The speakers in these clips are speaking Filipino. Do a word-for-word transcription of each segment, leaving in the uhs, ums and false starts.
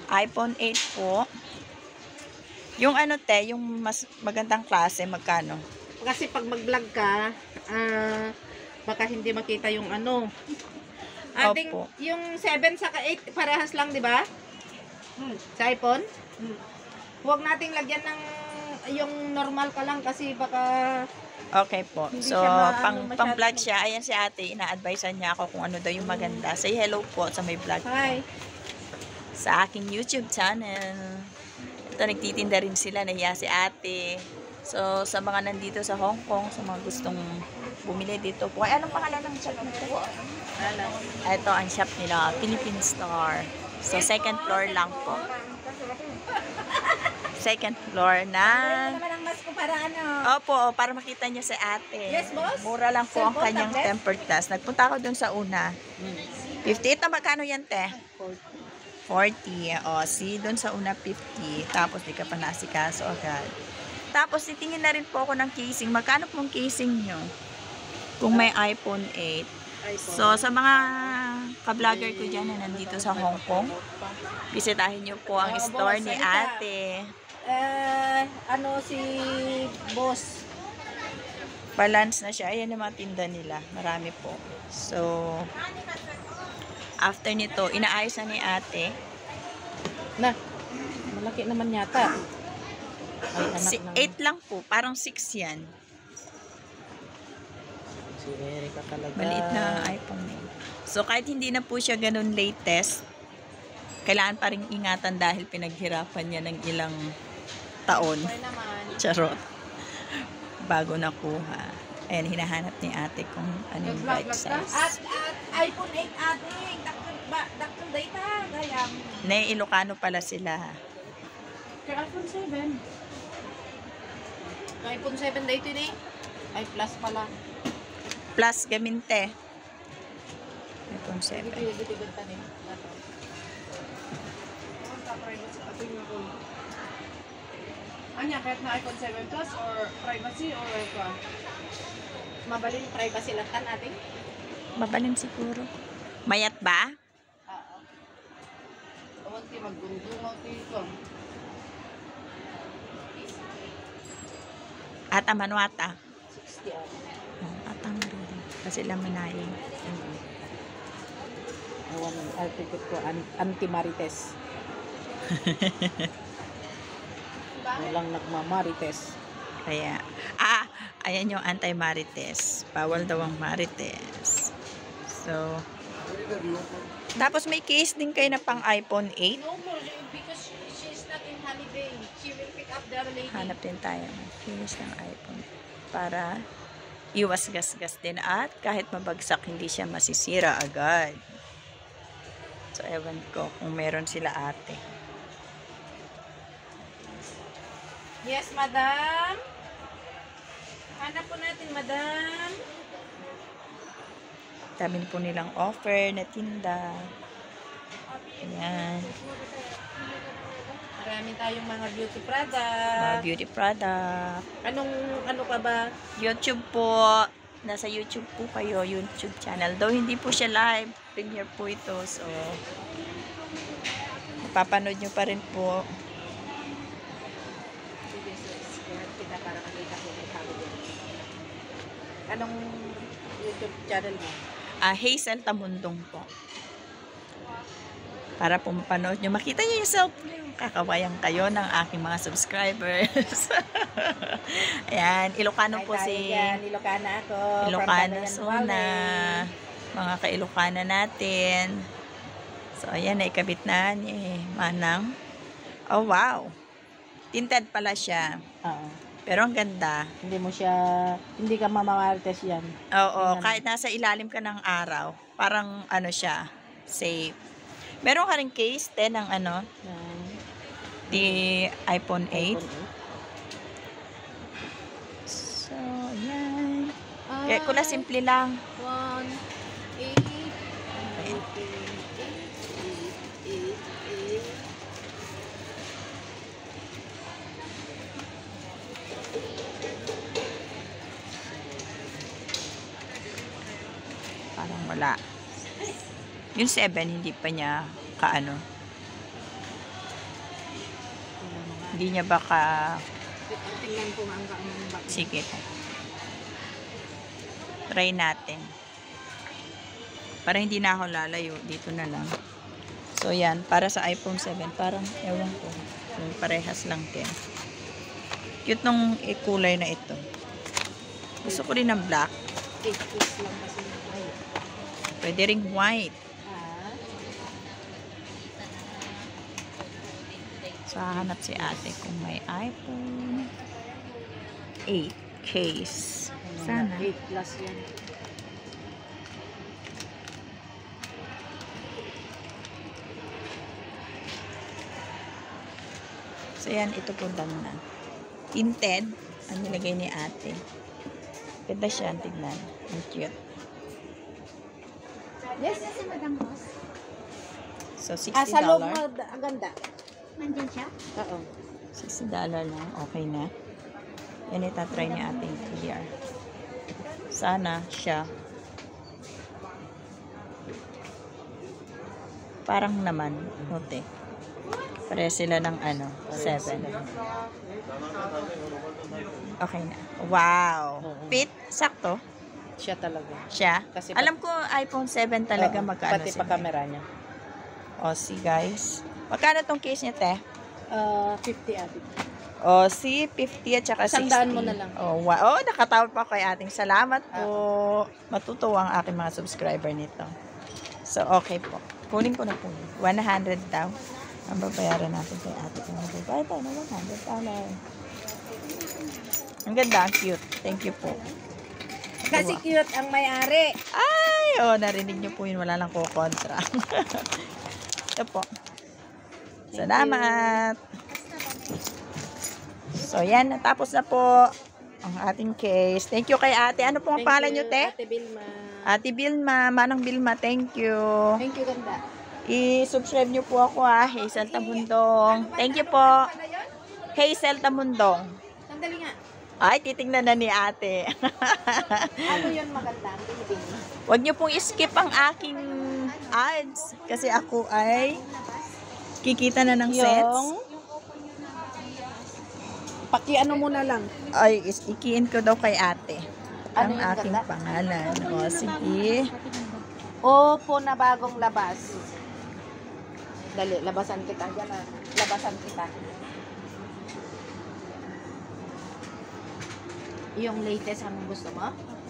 iPhone eight po. Yung ano te, yung mas magandang klase, magkano? Kasi pag mag-vlog ka, ah, baka hindi makita yung ano. Ating, Opo. yung seven saka eight, parehas lang, di ba? Hmm. Sa iPhone? Hmm. Huwag nating lagyan ng yung normal ka lang kasi baka Okay po. hindi So, siya maano, pang, masyado- pang vlog siya. Ayan si ate, ina-advisean niya ako kung ano daw yung maganda. Say hello po sa may vlog ko. Hi. Sa aking YouTube channel. Ito, nagtitinda rin sila. Nahiya si ate. So, sa mga nandito sa Hong Kong, sa mga gustong bumili dito po. Ay, anong pangalan ng shop nito? Alam. Ito ang shop nila, Philippine Store. So, second floor lang po. Second floor na... naman ang mas ko para ano. Opo, para makita niyo si ate. Yes, boss. Mura lang po ang Cellphone, kanyang tablet? tempered glass. Nagpunta ako dun sa una. fifty. Ito, magkano yan, te? forty. O, see, dun sa una, fifty. Tapos, di ka pa nasikaso agad. Tapos, titingin na rin po ako ng casing. Magkano pong casing nyo? Kung may iPhone eight. So, sa mga ka-vlogger ko dyan na nandito sa Hong Kong, bisitahin nyo po ang store ni ate. Eh, ano si boss? Balance na siya. Ayan yung mga tinda nila. Marami po. So, after nito, inaayos na ni ate. Na, malaki naman yata. Ay, anak Si, ng... eight lang po. Parang six yan. Si Erica talaga. Maliit na iPhone eight. So, kahit hindi na po siya ganun latest, kailangan pa rin ingatan dahil pinaghirapan niya ng ilang taon. Okay naman. Charot. Bago nakuha. Ayan, hinahanap ni ate kung ano yung right size. At, at iPhone eight ating. Dakong ba, dakong data. Gayam. Nay, Ilocano pala sila. Kaya iPhone seven. iPhone seven dito ni. Ay, plus pala. Plus gaminte. iPhone seven. Bitigan pa ni. Anya, kahit na iPhone seven Plus or privacy or ito? Mabalin privacy lang kan ating. Mabalin siguro. Mayat ba? Oo. Tawag ti magdungdungaw dito. Ata manuata. sixty ah. Oh, ata marunong. Kasi lamanayin. Awan, article ko, an- anti-marites. Walang nagmamarites. Kaya, ah, ayan yung anti-marites. Bawal daw ang marites. So, tapos may case din kayo na pang iPhone eight. No more, because she, she's not in holiday. She will pick up the other lady. Hanap din tayo ng case ng iPhone para iwas gas-gas din at kahit mabagsak hindi siya masisira agad. So, ewan ko kung meron sila ate. Yes, madam. Hanap po natin, madam. Dami po nilang offer na tinda. Ayan. Marami tayong mga beauty Mga product. beauty product. Anong, ano ka ba? YouTube po. Nasa YouTube po kayo. YouTube channel. Though hindi po siya live. Premiere po ito. So, papanood nyo pa rin po. Kita para makita ko yung family. Anong YouTube channel mo? Ah, Hazel Tamundong po. Para po mapanood nyo. Makita nyo yourself. Kakawayan kayo ng aking mga subscribers. Ayan. Ilocano po si... Yan, Ilocana ako. Ilocana from Suna. Mga ka-Ilocana natin. So, ayan. Naikabit na ni Manang. Oh, wow. Tinted pala siya. Oo. Pero ang ganda. Hindi mo siya, hindi ka mamamarites yan. Oo. Tingnan. Kahit nasa ilalim ka ng araw. Parang ano siya. Safe. Meron ka rin case ten ng ano. Yan. The iPhone eight. iPhone So, ayan. eight. Kaya kula simple lang. One, eight, Ayan. eight, eight, eight, eight. Parang wala. Yung seven, hindi pa niya kaano. Hindi niya baka... Tingnan ko nga ang ang back. Sige. Try natin. Para hindi na ako lalayo. Dito na lang. So, yan. Para sa iPhone seven. Parang, ewan ko. Yung parehas lang din. Cute nung kulay na ito. Gusto ko rin ng black. eight piece lang kasi. Ay. Pwede ring white. Ah. So, hahanap si ate kung may iPhone eight case. Sana. eight plus yan. So, yan. Ito po lang na. Tinted. Ang nilagay ni ate. Ganda siya. Tignan. Ang cute. Yes. So, sixty Ah, sa loob dollars. mo, ang ganda. Nandyan siya? Oo. sixty dollars lang. Okay na. Yan itatry ni ating clear. Sana siya. Parang naman. Note. Pare sila ng ano, seven. Okay na. Wow. Fit? Sakto? Siya talaga. Siya? Kasi pa- Alam ko iPhone seven talaga Oo, magkano pati sila. pa camera niya. O, see guys. Magkano tong case niya, te? Uh, fifty ate. O, see, fifty at saka sixty. Sandaan mo na lang. O, wow. Oh, nakatawag pa kay ating salamat po. Matutuwa ang aking mga subscriber nito. So, okay po. Kunin ko na po. one hundred daw. Ang babayaran natin kay ate. Kung magbabayad tayo na one hundred dollars. Ang ganda, ang cute. Thank you po. Kasi cute ang may-ari. Ay, oh, narinig niyo po yun. Wala lang ko kontra. Ito po. Salamat. So, yan. Natapos na po ang ating case. Thank you kay ate. Ano pong Thank pangalan you, niyo, te? Ate Vilma. Ate Vilma. Manang Vilma, thank you. Thank you, ganda. I-subscribe niyo po ako ah. Hazel Tamundong. Thank you po. Ano yun? Hazel Tamundong. Sandali nga. Ay, titingnan na ni ate. Ano yun maganda? Ang biling. Huwag niyo pong skip ang aking ads. Kasi ako ay kikita na ng sets. Paki-ano muna lang. Ay, is ikiin ko daw kay ate. Ano Ang yung aking ganda? pangalan. O, sige. Opo na bagong labas. Dali, labasan kita. Diyan na. Labasan kita. Yung latest ang gusto mo?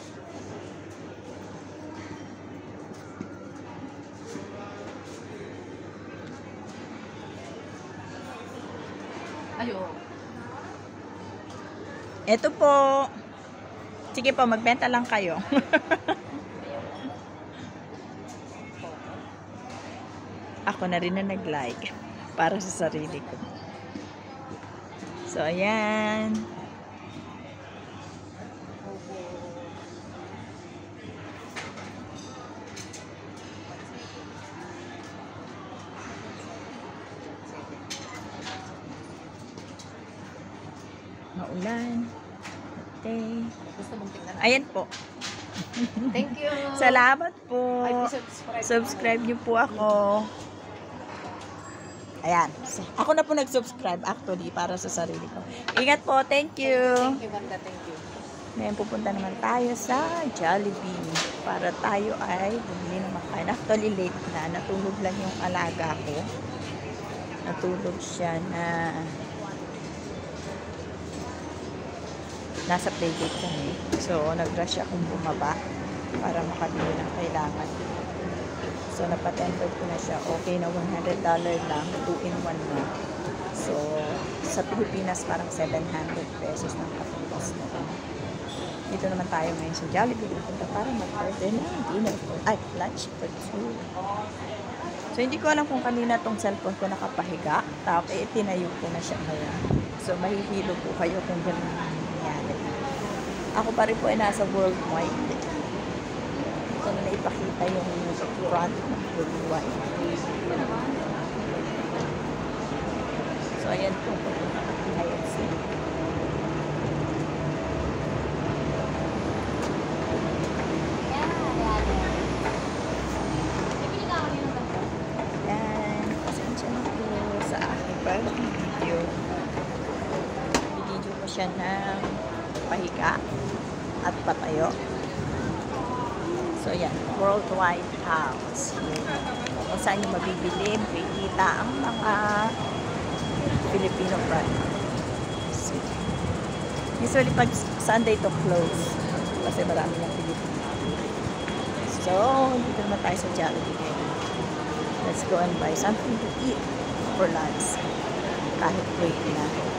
Ayo. Ito po. Sige po, magbenta lang kayo. Ako na rin na nag-like para sa sarili ko. So, ayan. Maulan. Okay. Gusto mong tingnan? Ayan po. Thank you. Salamat po. Ay, subscribe. Subscribe niyo po ako. Ayan. Ako na po nag-subscribe actually para sa sarili ko. Ingat po. Thank you. Thank you, ganda. Thank you. Ngayon pupunta naman tayo sa Jollibee para tayo ay bumili ng makain. Actually late na. Natulog lang yung alaga ko. Natulog siya na nasa playdate kami. So, nag-rush akong bumaba para makabili ng kailangan. So, napatendered ko na siya. Okay na one hundred dollars lang. two in one na. So, sa Pilipinas parang seven hundred pesos ng kapagpas na. Dito naman tayo ngayon sa Jollibee. Pupunta para mag-order ng dinner for, ay, lunch for two. So, hindi ko alam kung kanina tong cellphone ko nakapahiga. Tapos, eh, tinayo ko na siya ngayon. So, mahihilo po kayo kung gano'n nangyayari. Ako pa rin po ay nasa worldwide. So, na naipakita yung front ng worldwide. So, ayan po. Pupunta ka ng I F C. Yan. Pasensya na po sa aking pag-video. siya ng pahiga at patayo. So, yan. Worldwide House. Yan. Kung saan yung mabibili, makikita ang mga Filipino products. Usually, pag Sunday to close. Kasi marami ng Filipino. So, dito naman tayo sa Jollibee ngayon. Let's go and buy something to eat for lunch. Kahit break na.